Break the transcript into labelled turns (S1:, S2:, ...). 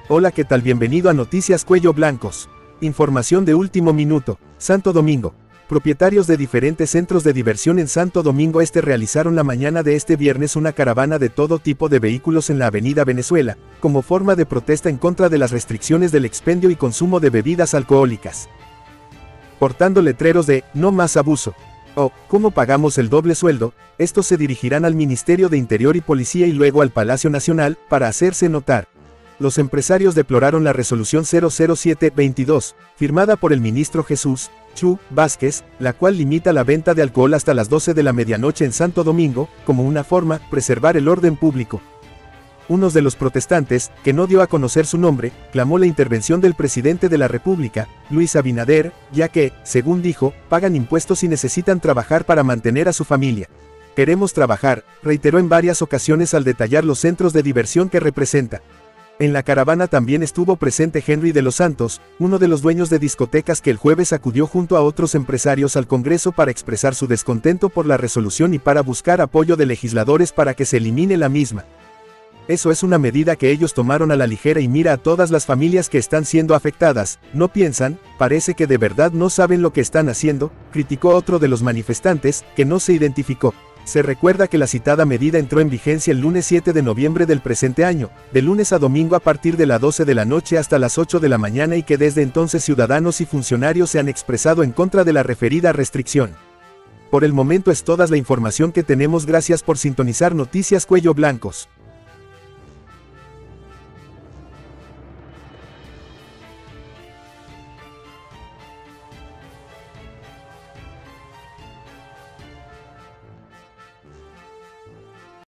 S1: Hola, ¿qué tal? Bienvenido a Noticias Cuello Blancos. Información de último minuto. Santo Domingo. Propietarios de diferentes centros de diversión en Santo Domingo Este realizaron la mañana de este viernes una caravana de todo tipo de vehículos en la Avenida Venezuela, como forma de protesta en contra de las restricciones del expendio y consumo de bebidas alcohólicas. Portando letreros de "No más abuso" o "¿Cómo pagamos el doble sueldo?", estos se dirigirán al Ministerio de Interior y Policía y luego al Palacio Nacional, para hacerse notar. Los empresarios deploraron la resolución 007-22, firmada por el ministro Jesús Chu Vázquez, la cual limita la venta de alcohol hasta las 12 de la medianoche en Santo Domingo, como una forma de preservar el orden público. Uno de los protestantes, que no dio a conocer su nombre, clamó la intervención del presidente de la República, Luis Abinader, ya que, según dijo, pagan impuestos y necesitan trabajar para mantener a su familia. Queremos trabajar, reiteró en varias ocasiones al detallar los centros de diversión que representa. En la caravana también estuvo presente Henry de los Santos, uno de los dueños de discotecas que el jueves acudió junto a otros empresarios al Congreso para expresar su descontento por la resolución y para buscar apoyo de legisladores para que se elimine la misma. Eso es una medida que ellos tomaron a la ligera y mira a todas las familias que están siendo afectadas, no piensan, parece que de verdad no saben lo que están haciendo, criticó otro de los manifestantes, que no se identificó. Se recuerda que la citada medida entró en vigencia el lunes 7 de noviembre del presente año, de lunes a domingo a partir de las 12 de la noche hasta las 8 de la mañana y que desde entonces ciudadanos y funcionarios se han expresado en contra de la referida restricción. Por el momento es toda la información que tenemos. Gracias por sintonizar Noticias Cuello Blancos.